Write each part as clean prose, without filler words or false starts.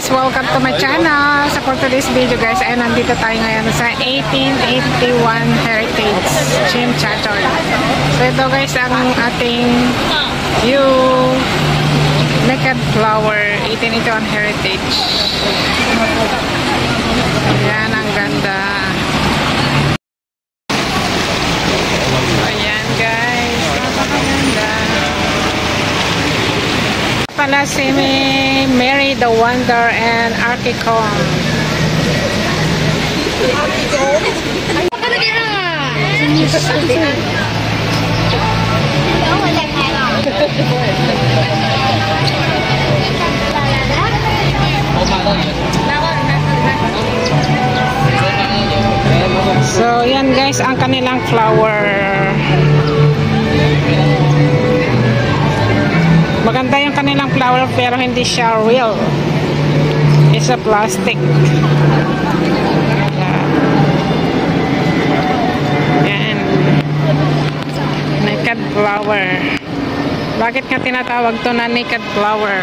guys, welcome to my channel. So for today's video guys, ay nandito tayo ngayon sa 1881 Heritage Gym Chachoy. So ito guys ang ating view naked flower 1881 Heritage. Ayan, ang ganda. Ayan guys, napakaganda. Pala si Mary the Wonder and Arkicom. So yan guys ang kanilang flower. Maganda yung kanilang flower pero hindi siya real. It's a plastic. Yan. Naked flower. Bakit nga tinatawag to na naked flower?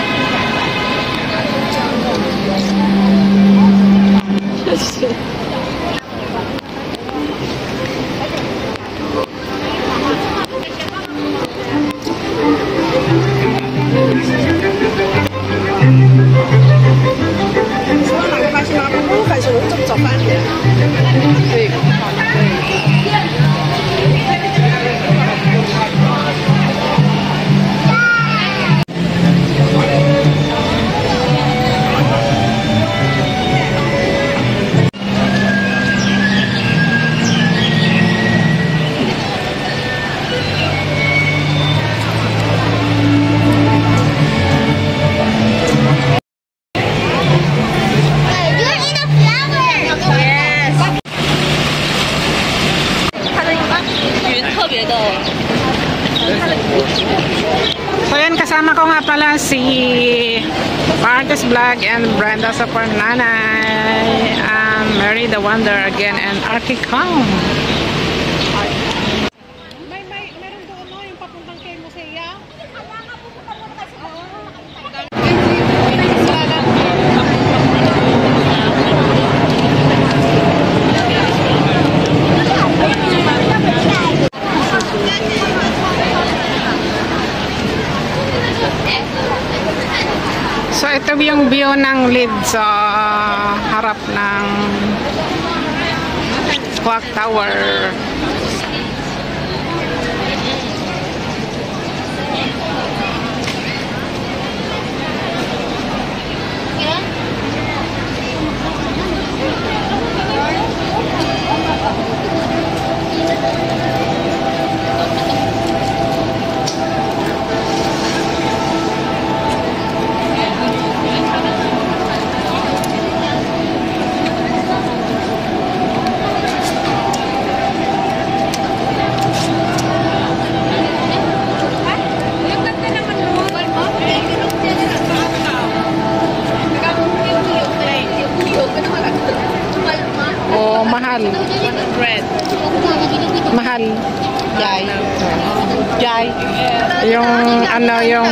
So yan, kasama ko nga pala si Marcus Vlog and Brenda sa Nanay, Mary the Wonder again, and Arkicom. Meron doon no, yung papuntang kay Musea. So ito yung view ng lead sa harap ng Clock Tower. Mahal. 100. Mahal. Jai. Jai. Yung ano yung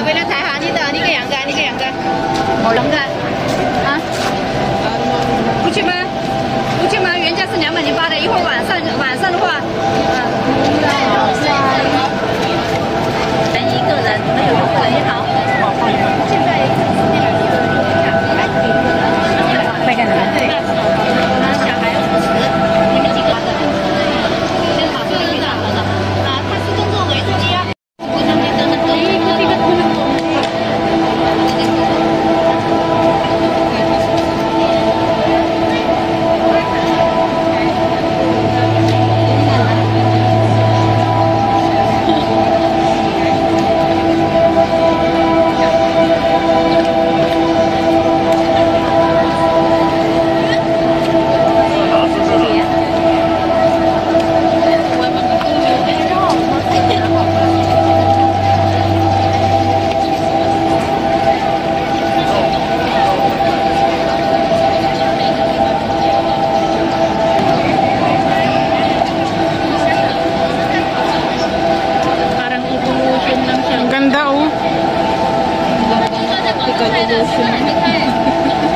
ganda oh.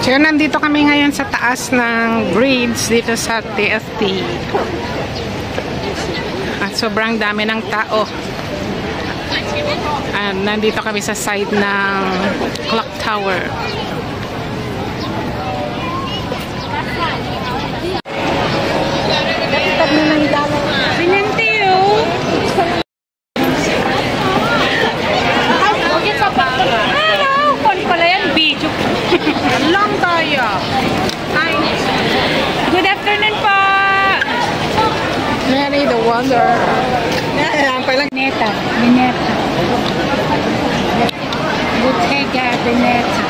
So nandito kami ngayon sa taas ng bridge dito sa TFT. At sobrang dami ng tao. Nandito kami sa side ng clock tower. Lang tayo. Good afternoon po. Mary the Wonder. Bineta. Bottega Veneta.